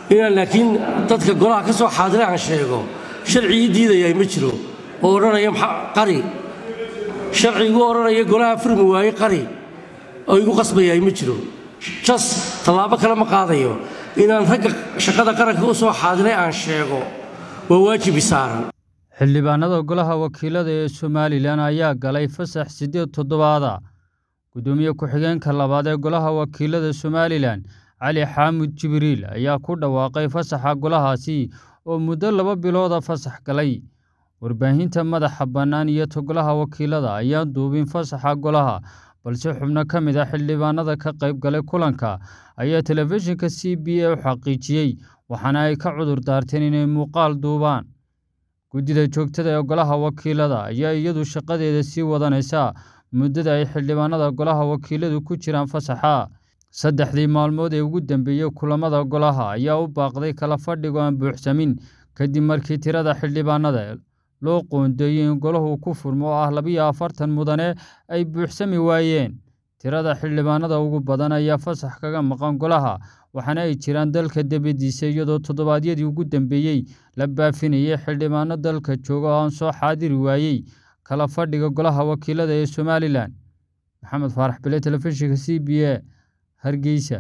laakiin dadka golaha ka soo xaadiray aan sheego sharci diidaya ma jiro oo oranaya qari sharcigu oranaya golaha furmi waayay qari oo igu qasbaya ma jiro just talaabo kale ma qaadayo inaan ragga shaqada qaranka u soo xaadiray aan sheego waa waajib saaran. xildhibaanada golaha wakiilada ee Somaliland ayaa galay fasax 8 toddobaad gudoomiye ku-xigeenka labaad ee golaha wakiilada Somaliland Ali Xamuud Jibriil ayaa ku dhawaaqay fasaxa golahaasi oo muddo 2 bilood fasax galay. warbaahinta madaxa bannaan iyo golaha wakiilada ayaa duubin fasaxa golaha balse xubno ka mid ah xildhibaanada ka qayb galay kulanka ayaa telefishinka CBA u xaqiijiyay waxaana ay ka cudur daarteen inay muuqaal duubaan. guddida joogtada ee golaha wakiilada ayaa iyadu shaqadeeda sii wadanaysa muddada ay xildhibaanada golaha wakiiladu ku jiraan fasaxa. 3 maalmood ee ugu dambeeyay kulamada golaha ayaa u baaqday kala fadhigo aan buuxsamin kadib markii tirada xildhibaanada loo qoondeeyay in golahu ku furmo 42 mudane ay buuxsami waayeen. tirada xildhibaanada ugu badan ayaa fasax kaga maqan golaha waxaana ay jiraan dalka dibadiisa iyadoo toddobaadyadii ugu dambeeyay la baafinayay xildhibaano dalka jooga oo aan soo xaadiri waayay kala fadhiga golaha wakiilada ee Somaliland. Maxamed Faarax Bile, telefishinka CBA, Hargeysa.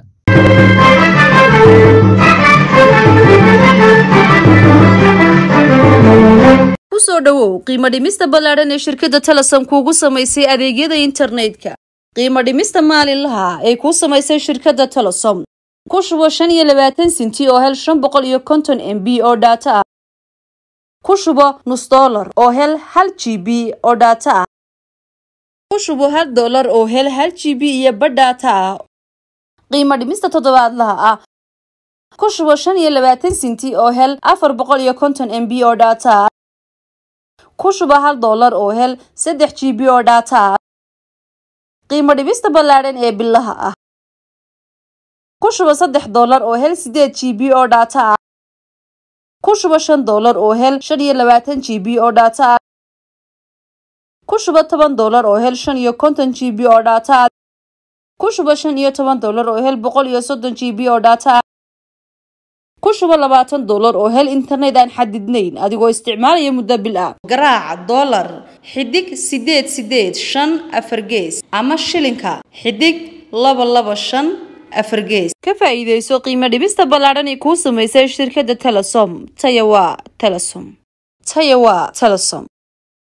kusoo dhawow qiimo dhimista ballaaran ee shirkadda Telesom kuugu samaysay adeegyada internetka. qiimo dhimista maalinlaha ee ku samaysay shirkadda Telesom ku shubo 25 senti oo hel 550 MB oo data ah. ku shubo $0.5 oo hel 1 GB oo data ah. ku shubo $1 oo hel 1 GB iyo badh data ah. qiimo dhimista toddobaadlaha ah ku shubo 25 senti oo hel 450 MB oo data ah. ku shubo $1 oo hel 3 GB oo data ah. qiimo dhimista ballaaran ee bilaha ah ku shubo $3 oo hel 8 GB oo data ah. ku shubo $5 oo hel 25 GB oo data ah. ku shubo $10 oo hel 50 GB oo data ah. ku shubo $15 oo hel 130 GB oo data ah. ku shubo $20 oo hel internet aan xadidnayn adigoo isticmaalaya muddo bil ah. garaaca $, xidig 885 afar gees ama shilinka xidig 225 afar gees. ka faa'iideyso qiimo dhibista ballaaran ee ku samaysay shirkadda Telesom. Taya waa Telesom.